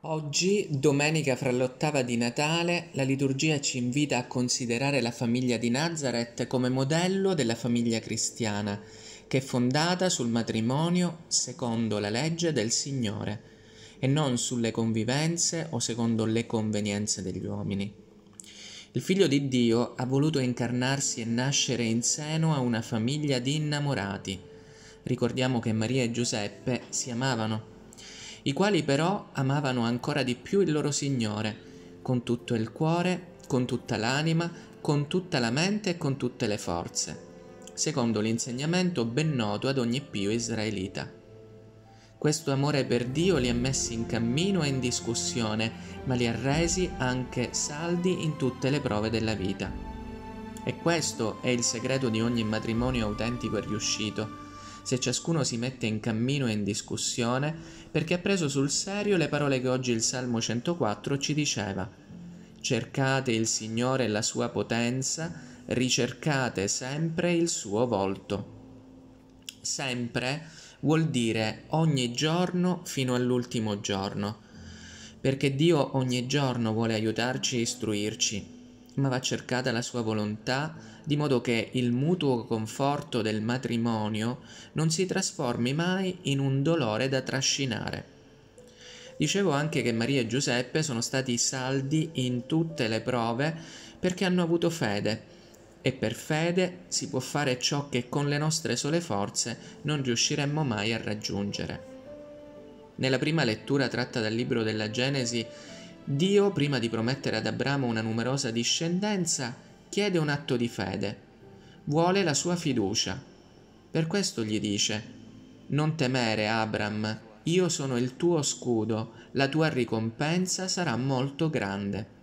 Oggi, domenica fra l'ottava di Natale, la liturgia ci invita a considerare la famiglia di Nazareth come modello della famiglia cristiana, che è fondata sul matrimonio secondo la legge del Signore e non sulle convivenze o secondo le convenienze degli uomini. Il Figlio di Dio ha voluto incarnarsi e nascere in seno a una famiglia di innamorati. Ricordiamo che Maria e Giuseppe si amavano, i quali però amavano ancora di più il loro Signore, con tutto il cuore, con tutta l'anima, con tutta la mente e con tutte le forze, secondo l'insegnamento ben noto ad ogni pio israelita. Questo amore per Dio li ha messi in cammino e in discussione, ma li ha resi anche saldi in tutte le prove della vita. E questo è il segreto di ogni matrimonio autentico e riuscito, se ciascuno si mette in cammino e in discussione, perché ha preso sul serio le parole che oggi il Salmo 104 ci diceva: cercate il Signore e la sua potenza, ricercate sempre il suo volto. Sempre vuol dire ogni giorno fino all'ultimo giorno, perché Dio ogni giorno vuole aiutarci e istruirci, ma va cercata la sua volontà, di modo che il mutuo conforto del matrimonio non si trasformi mai in un dolore da trascinare. Dicevo anche che Maria e Giuseppe sono stati saldi in tutte le prove perché hanno avuto fede, e per fede si può fare ciò che con le nostre sole forze non riusciremmo mai a raggiungere. Nella prima lettura tratta dal libro della Genesi, Dio, prima di promettere ad Abramo una numerosa discendenza, chiede un atto di fede. Vuole la sua fiducia. Per questo gli dice: non temere, Abram, io sono il tuo scudo, la tua ricompensa sarà molto grande.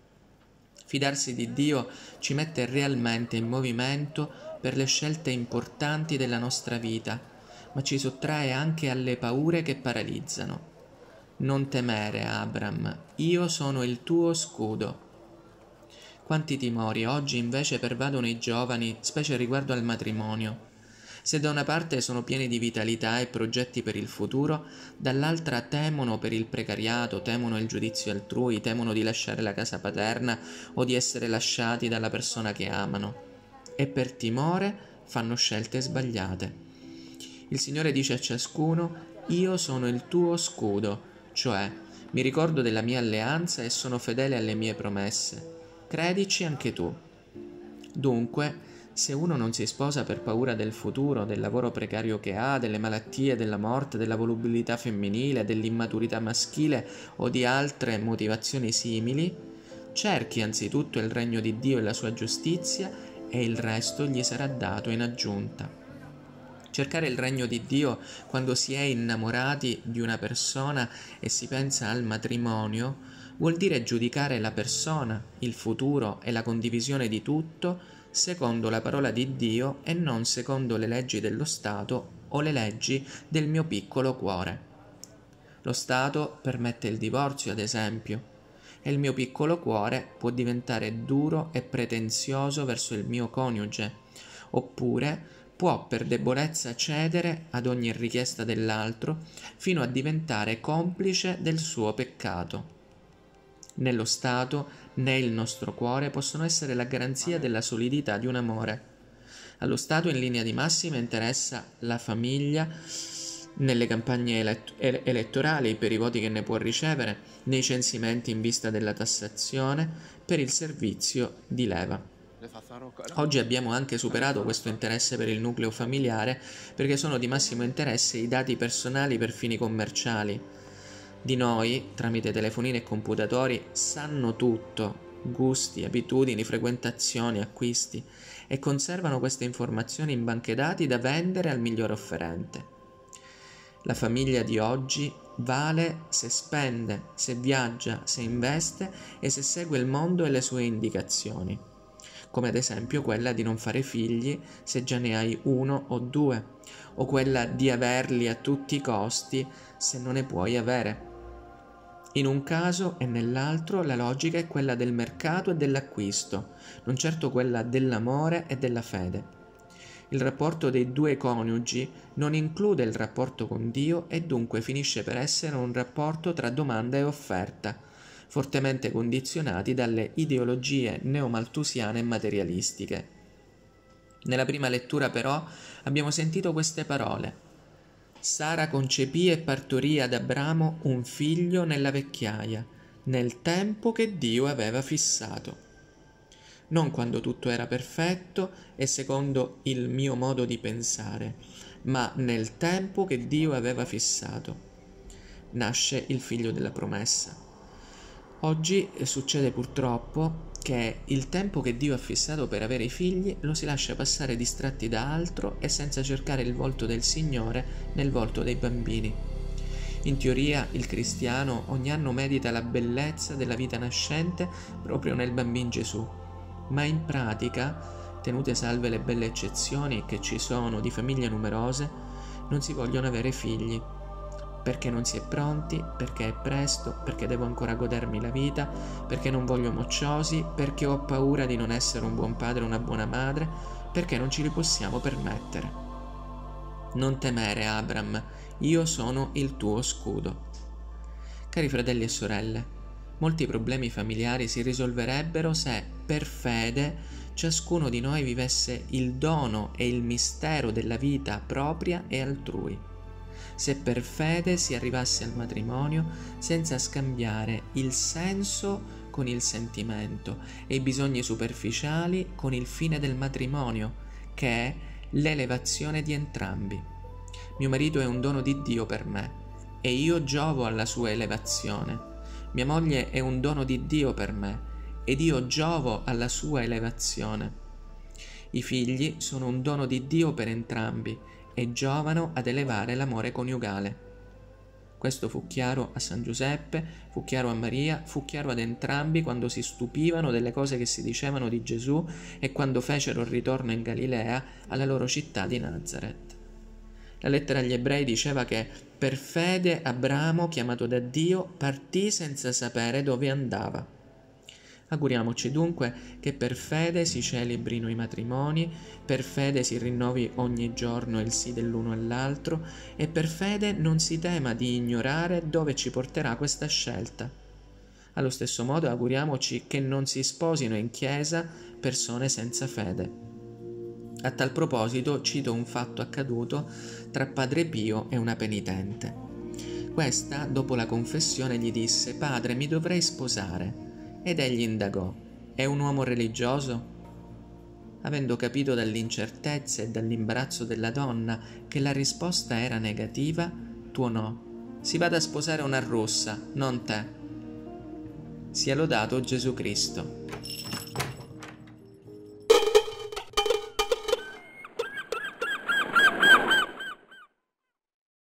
Fidarsi di Dio ci mette realmente in movimento per le scelte importanti della nostra vita, ma ci sottrae anche alle paure che paralizzano. Non temere, Abram, io sono il tuo scudo. Quanti timori oggi invece pervadono i giovani, specie riguardo al matrimonio. Se da una parte sono pieni di vitalità e progetti per il futuro, dall'altra temono per il precariato, temono il giudizio altrui, temono di lasciare la casa paterna o di essere lasciati dalla persona che amano. E per timore fanno scelte sbagliate. Il Signore dice a ciascuno: io sono il tuo scudo, cioè mi ricordo della mia alleanza e sono fedele alle mie promesse. Credici anche tu. Dunque, se uno non si sposa per paura del futuro, del lavoro precario che ha, delle malattie, della morte, della volubilità femminile, dell'immaturità maschile o di altre motivazioni simili, cerchi anzitutto il regno di Dio e la sua giustizia e il resto gli sarà dato in aggiunta. Cercare il regno di Dio quando si è innamorati di una persona e si pensa al matrimonio vuol dire giudicare la persona, il futuro e la condivisione di tutto secondo la parola di Dio e non secondo le leggi dello Stato o le leggi del mio piccolo cuore. Lo Stato permette il divorzio, ad esempio, e il mio piccolo cuore può diventare duro e pretenzioso verso il mio coniuge, oppure può per debolezza cedere ad ogni richiesta dell'altro fino a diventare complice del suo peccato. Né lo Stato né il nostro cuore possono essere la garanzia della solidità di un amore. Allo Stato in linea di massima interessa la famiglia nelle campagne elettorali per i voti che ne può ricevere, nei censimenti in vista della tassazione, per il servizio di leva. Oggi abbiamo anche superato questo interesse per il nucleo familiare perché sono di massimo interesse i dati personali per fini commerciali. Di noi, tramite telefonini e computatori, sanno tutto: gusti, abitudini, frequentazioni, acquisti, e conservano queste informazioni in banche dati da vendere al miglior offerente. La famiglia di oggi vale se spende, se viaggia, se investe e se segue il mondo e le sue indicazioni, come ad esempio quella di non fare figli se già ne hai uno o due, o quella di averli a tutti i costi se non ne puoi avere. In un caso e nell'altro la logica è quella del mercato e dell'acquisto, non certo quella dell'amore e della fede. Il rapporto dei due coniugi non include il rapporto con Dio e dunque finisce per essere un rapporto tra domanda e offerta, fortemente condizionati dalle ideologie neomaltusiane e materialistiche. Nella prima lettura però abbiamo sentito queste parole: Sara concepì e partorì ad Abramo un figlio nella vecchiaia, nel tempo che Dio aveva fissato. Non quando tutto era perfetto e secondo il mio modo di pensare, ma nel tempo che Dio aveva fissato. Nasce il figlio della promessa. Oggi succede purtroppo che il tempo che Dio ha fissato per avere i figli lo si lascia passare distratti da altro e senza cercare il volto del Signore nel volto dei bambini. In teoria il cristiano ogni anno medita la bellezza della vita nascente proprio nel bambino Gesù, ma in pratica, tenute salve le belle eccezioni che ci sono di famiglie numerose, non si vogliono avere figli, perché non si è pronti, perché è presto, perché devo ancora godermi la vita, perché non voglio mocciosi, perché ho paura di non essere un buon padre o una buona madre, perché non ci li possiamo permettere. Non temere, Abram, io sono il tuo scudo. Cari fratelli e sorelle, molti problemi familiari si risolverebbero se, per fede, ciascuno di noi vivesse il dono e il mistero della vita propria e altrui. Se per fede si arrivasse al matrimonio senza scambiare il senso con il sentimento e i bisogni superficiali con il fine del matrimonio, che è l'elevazione di entrambi. Mio marito è un dono di Dio per me e io giovo alla sua elevazione. Mia moglie è un dono di Dio per me ed io giovo alla sua elevazione. I figli sono un dono di Dio per entrambi e giovano ad elevare l'amore coniugale. Questo fu chiaro a San Giuseppe, fu chiaro a Maria, fu chiaro ad entrambi quando si stupivano delle cose che si dicevano di Gesù e quando fecero il ritorno in Galilea alla loro città di Nazaret. La lettera agli Ebrei diceva che per fede Abramo, chiamato da Dio, partì senza sapere dove andava. Auguriamoci dunque che per fede si celebrino i matrimoni, per fede si rinnovi ogni giorno il sì dell'uno all'altro e per fede non si tema di ignorare dove ci porterà questa scelta. Allo stesso modo auguriamoci che non si sposino in chiesa persone senza fede. A tal proposito cito un fatto accaduto tra Padre Pio e una penitente. Questa, dopo la confessione, gli disse: «Padre, mi dovrei sposare». Ed egli indagò: «È un uomo religioso?» Avendo capito dall'incertezza e dall'imbarazzo della donna che la risposta era negativa, tuonò: «Si vada a sposare una russa, non te». Sia lodato Gesù Cristo.